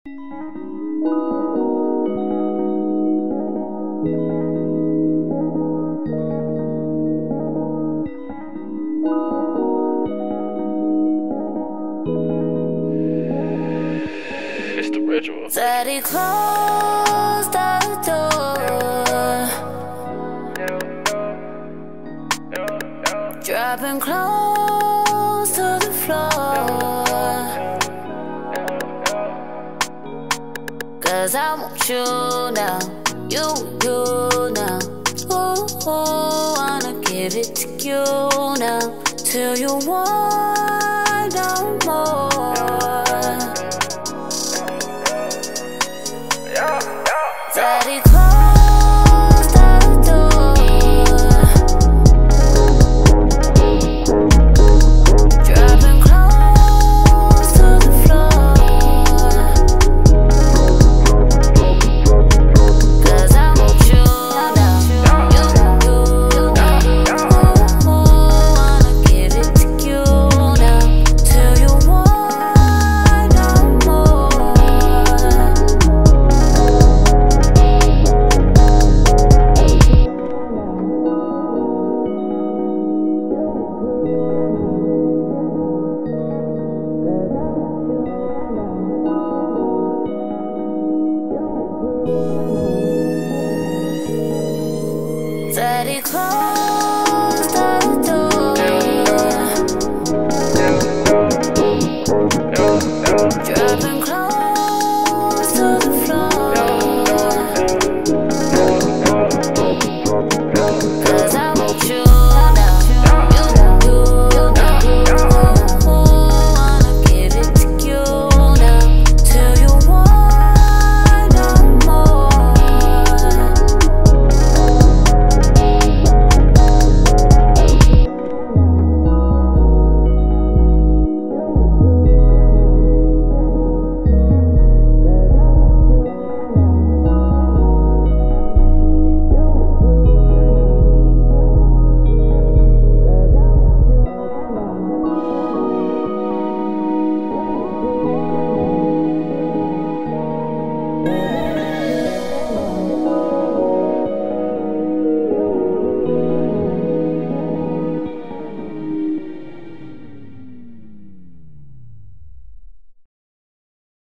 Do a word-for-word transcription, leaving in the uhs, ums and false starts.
It's the ritual. Daddy closed the door, dropping close to the floor. Cause I want you now, you, you now. Ooh, ooh, wanna give it to you now, till you want no more. Daddy closed the door, dropping close to the floor. Cause I want you now, you, you now. Ooh, wanna give it to you now, till you want no more. Daddy close